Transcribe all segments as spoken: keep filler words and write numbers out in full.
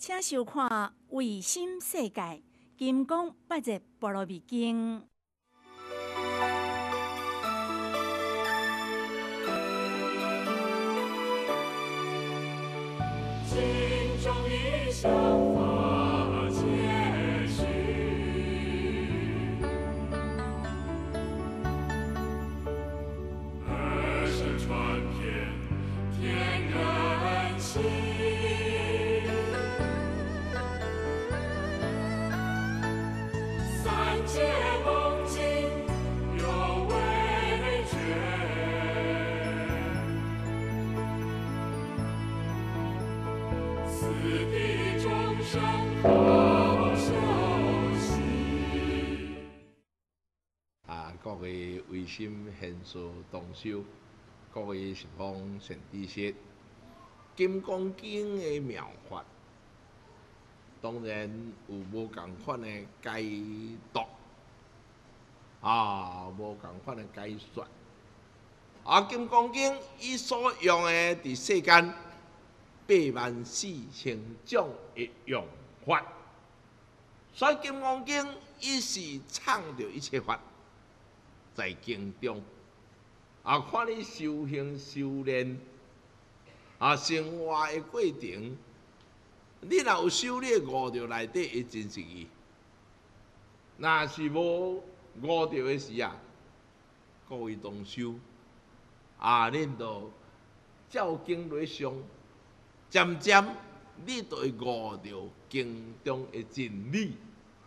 请收看《卫星世界》金光八日菠萝蜜经。 心中的想法接续，儿声传遍天人心。三界梦境有味觉。此地众生好休息。 啊，各位卫星现实同修，各位十方善知识，《金刚经》的妙法，当然有无共款的解读，啊，无共款的解说。啊，《金刚经》伊所用的伫世间八万四千种的用法，所以《金刚经》伊是唱着一切法在经中，啊，看你修行修炼，啊，生活的过程，你若有修炼悟着内底的真实义，若是无悟着的时啊，各位同修，啊，恁就照经来上。渐渐，你就会悟到经中的真理，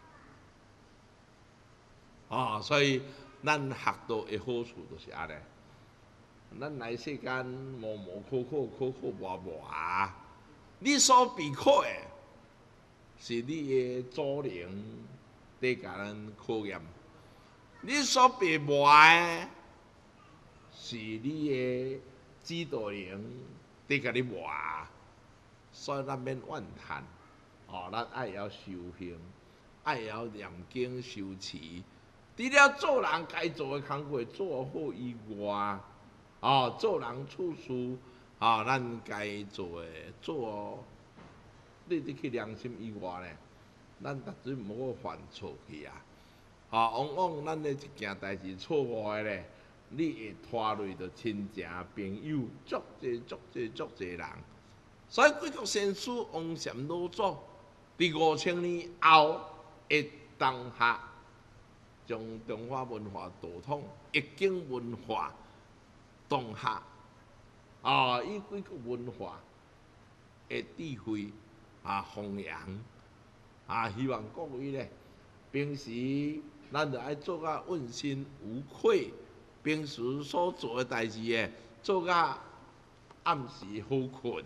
啊、哦，所以咱学到的好处就是安尼。咱来世间模模考考考考磨磨啊，你所备考的，是你的祖灵在甲咱考验；你所备磨的，是你的指导灵在甲你磨。所以咱免怨叹，哦，咱爱晓修行，爱晓念经修持。除了做人该做的工作做好以外，哦，做人处事，哦，咱该做的做，你得去良心以外呢，咱绝对毋好犯错去啊！啊、哦，往往咱咧一件代志错误的咧，你会拖累着亲情朋友，足济足济足济人。所以贵国先师王禅老祖伫五千年后的当下，将中华文化道统、易经文化当下，啊，以贵国文化的智慧啊弘扬，啊，希望各位咧，平时咱就爱做甲问心无愧，平时所做的代志诶，做甲暗时好困。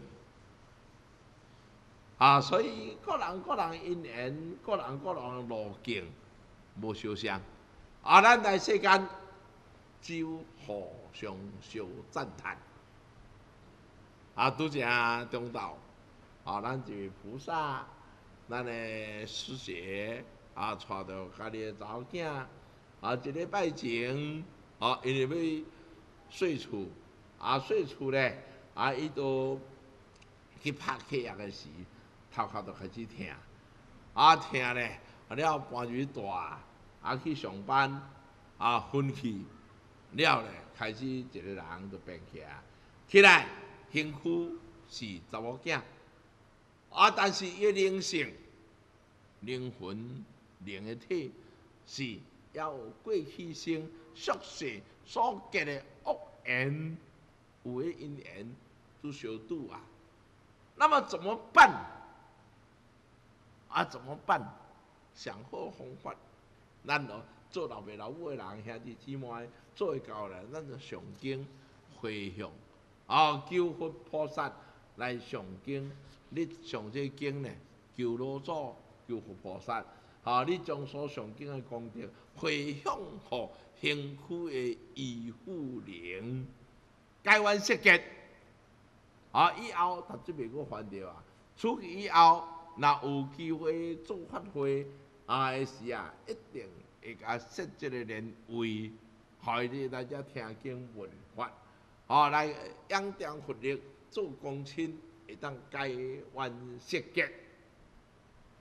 啊，所以各人各人因缘，各人各人路径无相像。啊，咱来世间只有互相相赞叹。啊，拄则中道，啊，咱一位菩萨，咱的师姐啊，带着家己的查某囝，啊，一礼拜前，啊，因为要岁厝，啊，岁厝咧，啊，伊都去拍客业的时。头壳就开始疼，啊疼咧，了搬入大，啊去上班，啊分去，了咧开始一个人就变起来，起来身躯是查某囝，啊但是伊的灵性、灵魂、灵的体是要有过去生宿世所结的恶缘，有的因缘都相拄啊，那么怎么办？啊，怎么办？上好方法，咱就做老爸老母的人，兄弟姊妹做会到咧，咱就上经回向，啊，求佛菩萨来上经。你上这经呢，求老祖、求佛菩萨，啊，你将所上经的功德回向予身躯的依附灵，解完释结，啊，以后绝对袂阁烦恼啊。出去以后。若有机会做法会啊的时啊，一定会甲设这个年位，互你来遮听经闻法，哦，来仰仗佛力做公亲，会当解冤释结，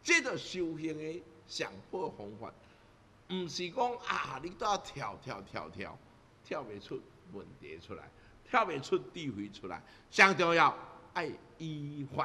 这个修行的上好方法，毋是讲啊，你都要跳跳跳跳，跳袂出问题出来，跳袂出智慧出来。上重要爱依法。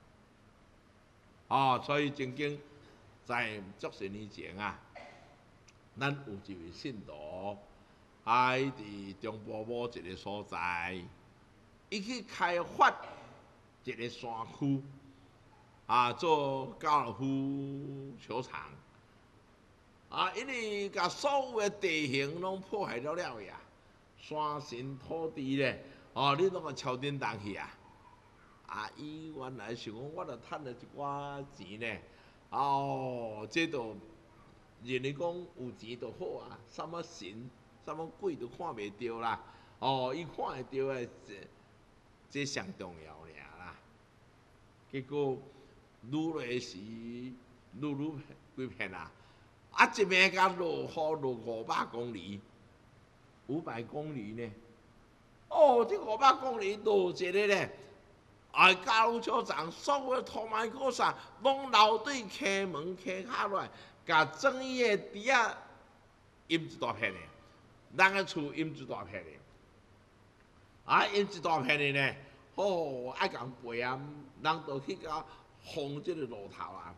哦，所以曾经在足十年前啊，咱有一位信徒，啊，伊伫中部某一个所在，伊去开发一个山区，啊，做高尔夫球场，啊，因为甲所有的地形拢破坏了了呀，山神土地咧，哦，你拢甲敲颠动去啊！啊，伊原来想讲，我著趁了一寡钱呢，哦，这都认为讲有钱就好啊，什么神、什么鬼都看袂着啦，哦，伊看会着的，这这上重要尔啦。结果愈来时愈愈几片啊，啊，一暝甲落雨落五百公里，五百公里呢，哦，这五百公里落一个咧。啊！高尔夫球场所有土埋果啥，拢流对开门开卡落来，甲整伊的地啊淹一大片的，人个厝淹一大片的，啊淹一大片的呢，哦爱共陪啊，人就去甲封即个路头啊，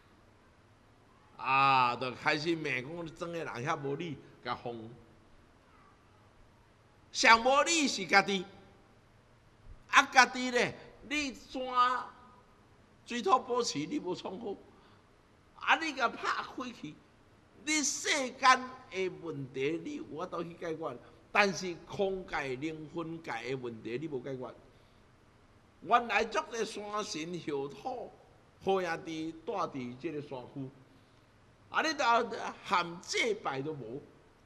啊，就开始骂讲整个人遐无理，甲封，上无理是家己，啊家己咧。你山水土保持你无创好，啊！你甲拍开去，你世间的问题你有法度去解决，但是空界、灵魂界的问题你无解决。原来足个山神后土好兄弟住伫即个山区，啊！你到含祭拜都无，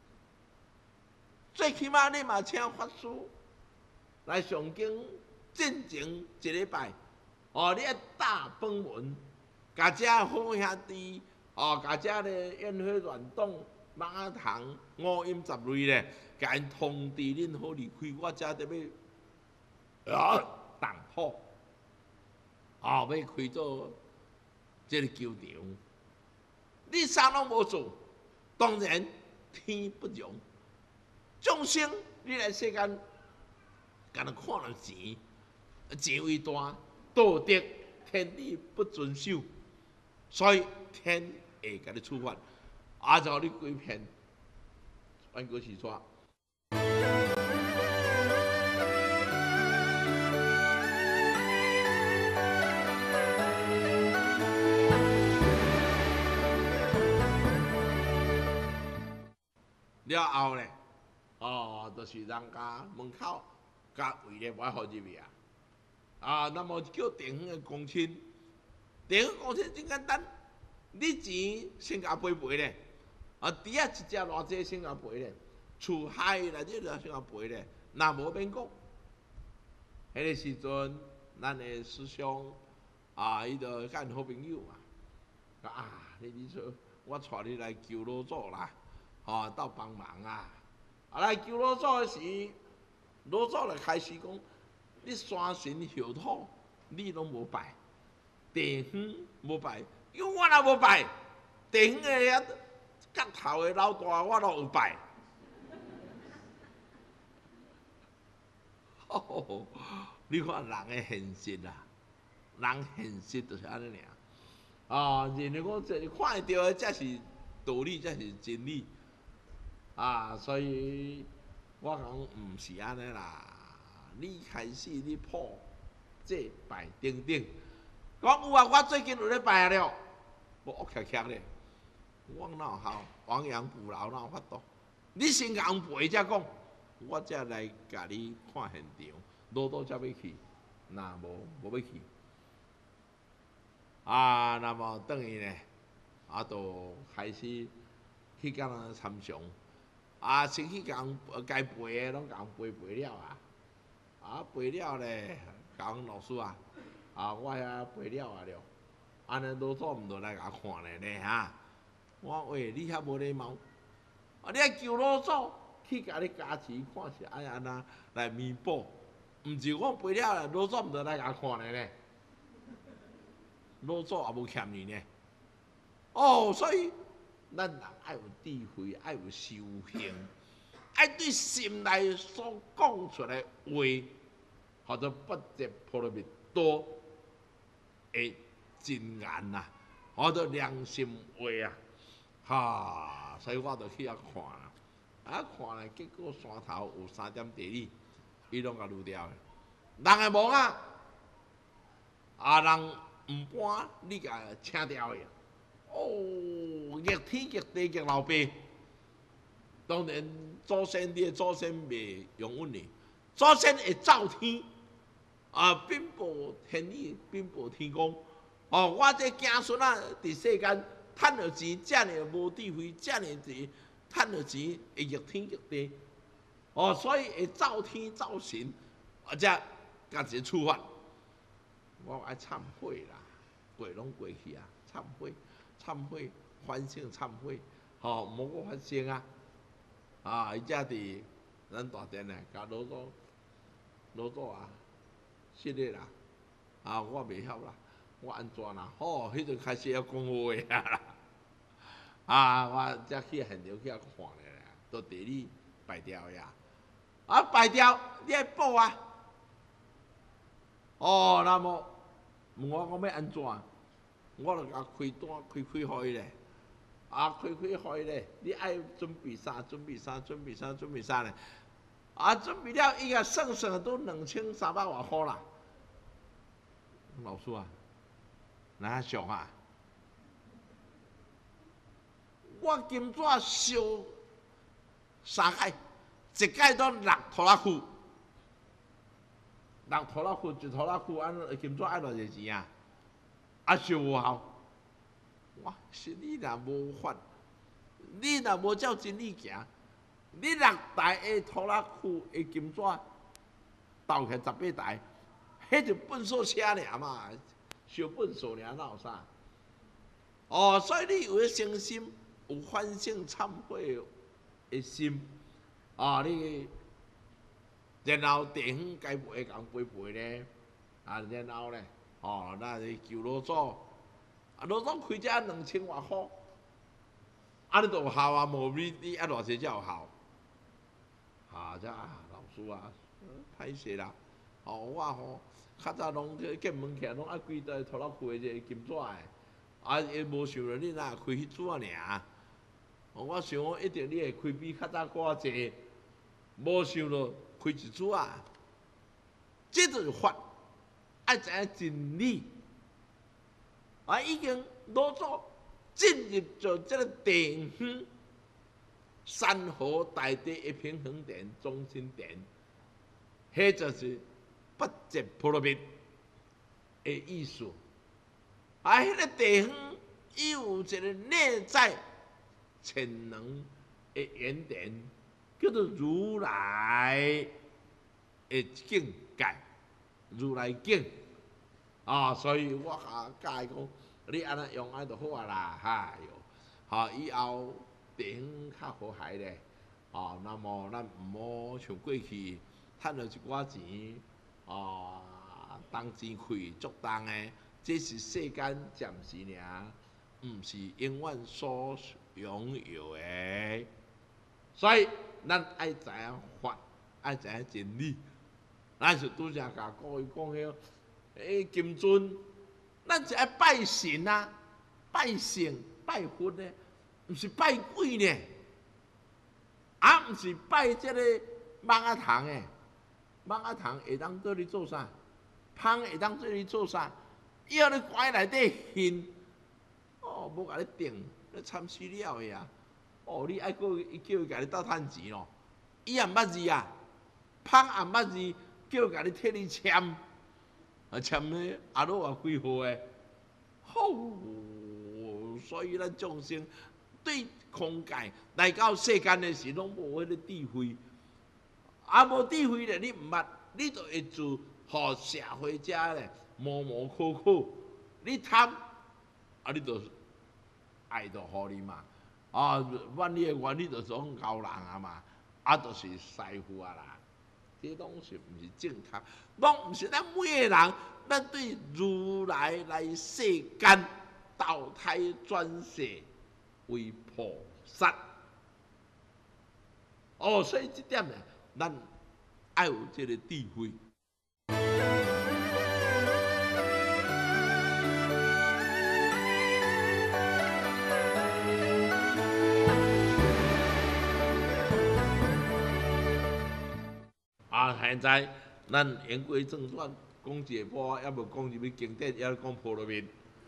最起码你嘛请法师来上经。进前一礼拜，哦，你要大本文，甲遮好兄弟，哦，甲遮咧烟火乱动、马堂、五音十类咧，甲因通知恁好离开，我遮得要啊动土，哦，要开做即个球场，你啥拢无做，当然天不容，众生你来世间，敢若看人钱。钱为大，道德天理不遵守，所以天会甲你处罚，啊，就你规片，全过是错。了后咧，哦，就是人家门口甲位咧，无爱互入去啊。啊，那么叫电风的公亲，电风公亲真简单，你钱先甲赔赔咧，啊，猪仔一只偌济先甲赔咧，厝海内底就先甲赔咧，若无免讲。迄个时阵，咱的师兄啊，伊就甲因好朋友嘛，讲啊，你你说我带你来求老祖啦，吼、啊，斗帮忙啊，啊来求老祖的时，老祖就开始讲。你山神后土，你拢无拜；地方无拜，因为我也无拜。地方的遐角头的老大，我都有拜。哦，你看人的现实啊，人现实就是安尼尔。啊，认为讲这看会到的才是道理，才是真理。啊，所以我讲毋是安尼啦。你开始你破这拜顶顶，讲有啊，我最近有咧拜了，我恶恰恰咧，我哪有效？亡羊补牢哪有法度？你先甲人陪才讲，我才来甲你看现场，老多才要去，那无无要去。啊，那么等于呢，啊，就开始去甲人参详，啊，先去甲人该陪的拢甲人陪陪了啊。啊，陪了咧，讲老师啊，啊，我遐陪了啊了，安尼老祖毋着来甲看咧咧哈。我喂，你遐无礼貌，啊，你爱求老祖去甲你加持，看是爱安那来弥补，毋是我陪了，老祖毋着来甲看咧咧。老祖也无欠你呢， 哦，所以咱人爱有智慧，爱有修行，爱对心内所讲出来话，或者不折波罗蜜多的真言呐，或者良心话啊，哈，所以我就去遐看啦。啊看咧，结果山头有三点地理，伊拢甲撸掉的。人的毛啊，啊人毋搬，你甲请掉去。哦，逆天逆地逆老爸，当然祖先你的祖先袂用阮哩，祖先会照天，啊禀报天意，禀报天公。哦，我这子孙啊，伫世间趁着钱，遮尔无智慧，遮尔钱趁着钱会逆天逆地，哦，所以会照天照神，或者家己处罚。我爱忏悔啦，过拢过去啊，忏悔。忏悔，反省忏悔，吼、哦，莫搁发生啊！啊，伊只伫咱大殿咧，甲老祖老祖啊，失礼啦！啊，我袂晓啦，我安怎啦？吼、哦，迄阵开始要讲好话啊啦！啊，我才去现场去遐看咧，都地理败掉呀！啊，败掉，你爱补啊！哦，那么问我讲要安怎？我就甲开单开开互伊咧，啊开开互伊咧，你爱准备啥？准备啥？准备啥？准备啥咧？啊准备了，伊个算算都两千三百外箍啦。老师啊，哪俗啊？我金纸烧三届，一届都六拖拉库，六拖拉库一拖拉库，安金纸爱偌济钱啊？啊，烧无效，哇！是你若无法，你若无照真理行，你六台的拖拉库的金纸斗起十八台，迄就粪扫车尔嘛，烧粪扫尔，哪有啥？哦，所以你有迄诚心，有反省忏悔的心，啊，你然后地方该赔共赔赔咧，啊，然后咧。哦，那是求老祖，啊老祖开遮两千外箍，啊你都有效啊，无你你啊偌济才有效？啊，这啊老师啊，歹势啦！哦，我吼较早拢去见门起来，拢爱规台拖拉库的这个金纸的，啊伊无想到你若开迄纸尔。我想讲一定你会开比较早搁较济，无想到开一纸啊，这就是法。爱知影真理，啊，已经老早进入咗这个地方，山河大地一平衡点、中心点，迄就是不折波罗蜜的意思。啊，迄个地方有一个内在潜能的原点，叫做如来的境界，如来境。啊、哦，所以我甲教伊讲，你安尼用安就好啊啦，哈哟，好、哦、以后地方较好海咧，哦，那么咱毋好像过去趁了一寡钱，哦，当钱开足重诶，这是世间暂时尔，毋是永远所拥有诶。所以咱爱知影法，爱知影真理，咱是拄则甲各位讲迄。诶，金尊，咱是爱拜神啊，拜神拜佛呢，毋是拜鬼呢，啊，毋是拜这个芒仔糖诶，芒仔糖会当做你做啥？芳会当做你做啥？要你关内底熏，哦，无甲你定，你惨死了个啊！哦，你爱过伊叫伊甲你斗趁钱咯，伊也毋捌字啊，芳也毋捌字，叫伊甲你替你签。啊，签咧阿罗啊几号诶？吼！所以咱众生对空界来到世间诶时，拢无迄个智慧。啊，无智慧咧，你毋捌，你就会做互社会者咧模模糊糊。你贪，啊，你就爱就互你嘛。啊，万你诶原理就是讲交人啊嘛，啊，就是师傅啊啦。这拢是毋是正确？拢毋是咱每个人，咱对如来来世间， 投胎转世为菩萨。哦，所以这点呢，咱要有这个智慧。啊，现在咱言归正传，讲一下波，要无讲入去经典，要讲波罗蜜。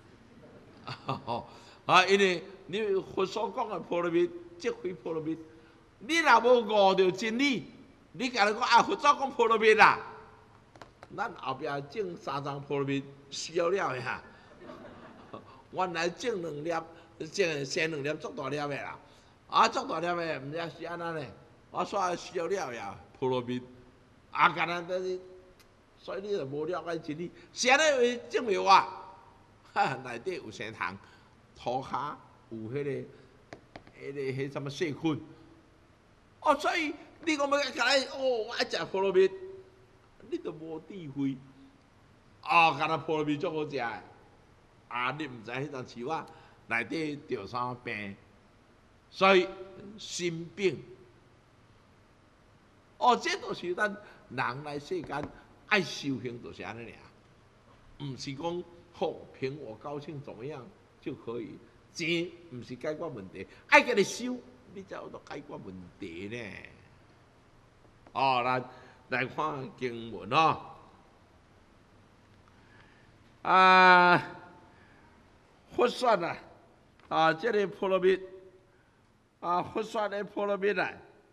啊，因为你佛所讲的波罗蜜，即非波罗蜜。你若无悟到真理，你家己讲啊，佛祖讲波罗蜜啦，咱后壁种三张波罗蜜烧了呀。原来种两粒，种先两粒足大粒的啦，啊足大粒的，毋知是安怎呢？我煞烧了呀，波罗蜜。啊，干那就是，所以你就无了解真理。是安尼为种苗啊，哈，内底有生虫，涂骹有迄、那个、迄、那个、迄什么细菌。哦，所以你讲要甲来，哦，我爱食菠萝蜜，你都无智慧。哦，干那菠萝蜜足好食的，啊，你毋知迄阵树啊内底着啥病，所以心病。哦，这都是咱人来世间爱修行，就是安尼尔，毋是讲好凭我高兴怎么样就可以，钱毋是解决问题，爱甲你修。你才有得解决问题呢。哦，咱来看经文哦。啊，佛说啊，啊，这个波罗蜜，啊，佛说的波罗蜜啊，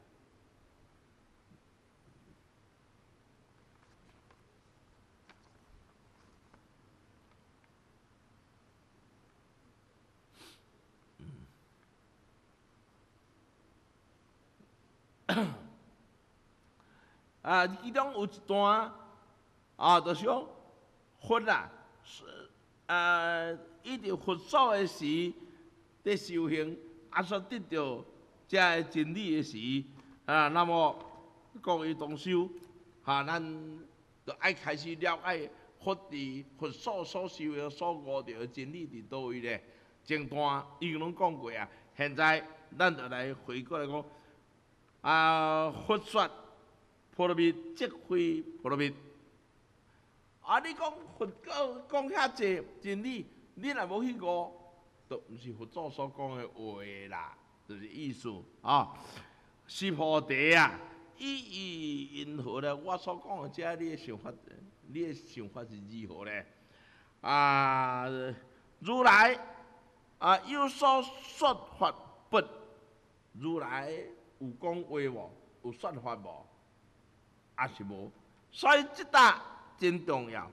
啊，其中有一段啊，就是讲佛啊，啊，伊伫佛祖的时在修行，啊，所得到这个真理的时，啊，那么讲伊同修，哈、啊，咱就爱开始了解佛伫佛祖所修的、所悟到的真理伫倒位咧。前段已经拢讲过啊，现在咱就来回过来讲。啊，佛说波罗蜜，即非波罗蜜。啊，你讲佛教讲遐济真理，你若无去悟，都毋是佛祖所讲的话啦，就是意思啊。是菩提啊，意义因何咧？我所讲的这，你的想法，你的想法是如何咧？啊，如来啊，有所说法不？如来。有讲话无？有说法无？还是无？所以这搭真重要。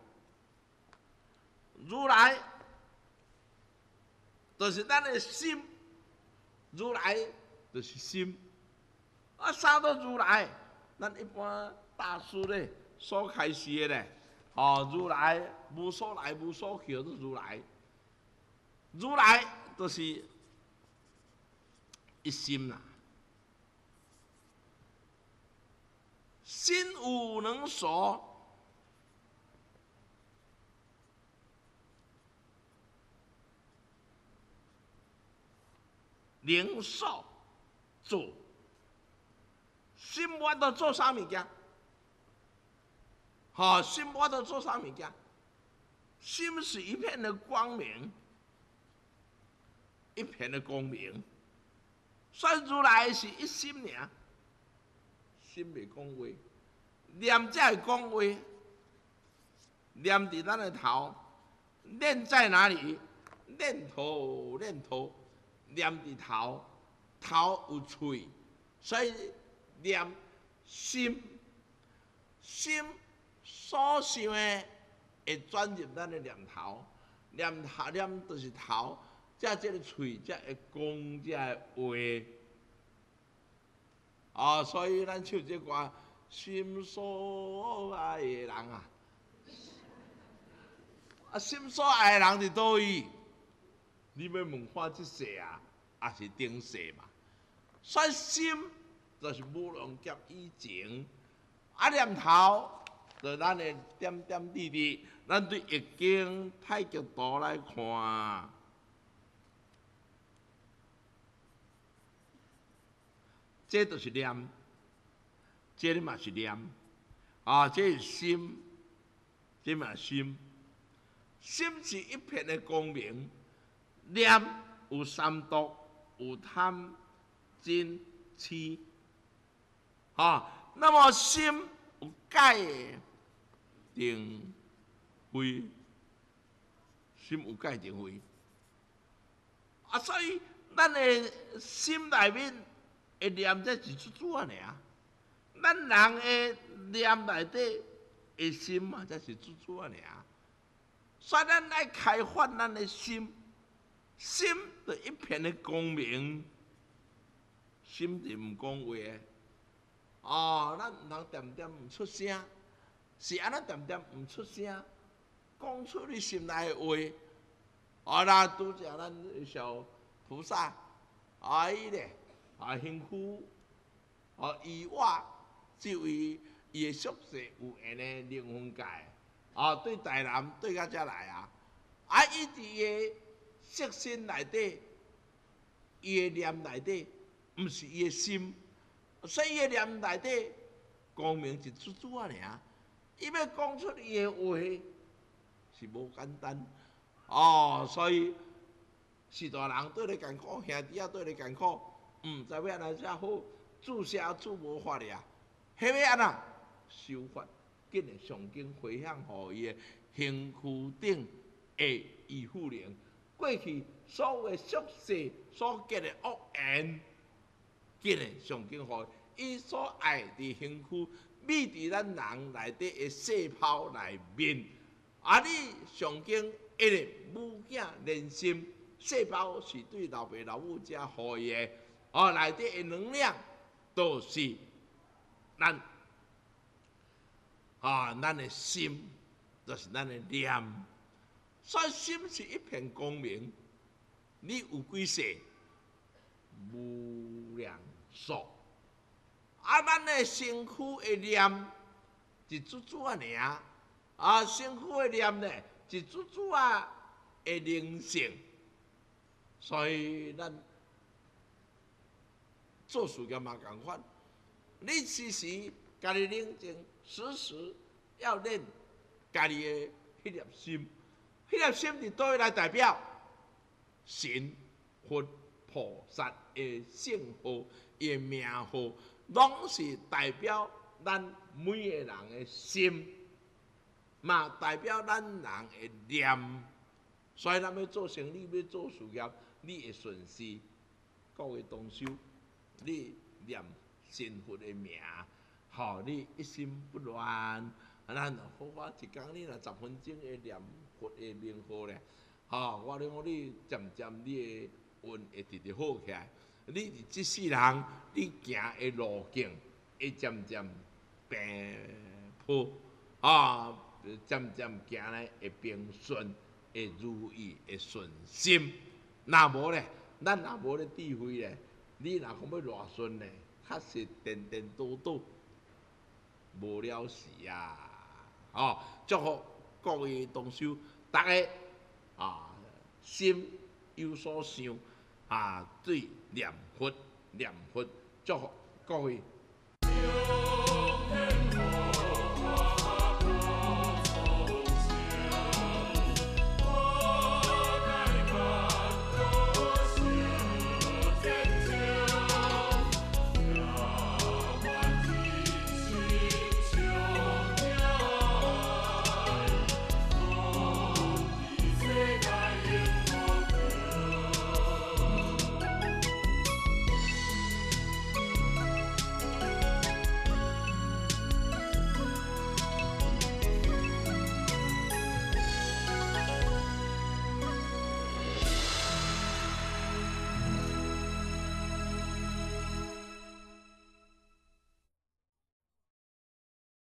如来就是咱的心，如来就是心。啊，啥都如来，咱一般大师咧所开示的咧，哦，如来无所来无所去，都如来。如来就是一心啦。心有能所，能所做。心我都做啥物件？好、哦，心我都做啥物件？心是一片的光明，一片的光明。所以如来是一心尔。心袂讲话，念才会讲话。念伫咱的头，念在哪里？念头，念头，念伫头，头有喙，所以念心，心所想的会转入咱的念头，念头念就是头，才这个喙才会讲这个话。啊、哦，所以咱唱这歌，心所爱的人啊，啊，心所爱的人伫倒位？你要问看这世啊，还是顶世嘛？所以心就是无量劫以前，啊念头就咱的点点滴滴，咱对易经太极图来看。 这就是念，这你嘛是念，啊，这是心，这嘛心，心是一片的光明，念有三毒，有贪、嗔、痴，啊，那么心有戒、定、慧，心有戒、定、慧，啊，所以咱的心内面会念这一撮撮尔，咱人的念内底的心嘛，才是撮撮尔。所以咱爱开发咱的心，心就一片的光明，心就毋讲话的。哦，咱人点点毋出声，是安尼点点毋出声，讲出你心内的话。哦，那拄则咱小菩萨，啊伊咧，啊辛苦，哦伊我即位伊的宿世有缘的灵魂界。啊，对台南对到遮来啊，啊，伊伫伊个色身内底，伊个念内底，毋是伊个心，所以伊个念内底光明一撮撮尔，伊要讲出伊个话是无简单，哦，所以是大人对你艰苦，兄弟仔对你艰苦，毋知要安怎才好，注写注无法俩，迄要安怎修法？紧的上经回向予伊的身躯顶的依附灵，过去所有的宿世所结的恶缘，紧的上经予伊所爱伫身躯，秘伫咱人内底的细胞内面。啊，你上经一日母囝连心，细胞是对老爸老母遮予伊的，哦，内底的能量都是咱。啊，咱的心就是咱的念，所以心是一片光明。你有几世无量数，啊，咱的身躯的念一撮撮尔，啊，身躯的念呢一撮撮的灵性，所以咱做事业嘛共款，你时时家己冷静。时时要练家己的迄粒心，迄粒心伫倒位来代表神、佛、菩萨的姓号、的名号，拢是代表咱每个人的心，嘛代表咱人的念。所以咱要做生意，要做事业，你会顺势，各位同修，你念神佛的名。好，你一心不乱，咱好我一工你若十分钟会念佛的名号咧，吼，我咧讲你渐渐你的运会直直好起来，你伫即世人你行的路径会渐渐平铺，啊，渐渐行咧会平顺，会如意，会顺心。若无咧，咱若无咧智慧咧，你若讲要偌顺咧，确实颠颠倒倒。无了时啊！哦，祝福各位同修，大家啊心有所想啊，对念佛念佛，祝福各位。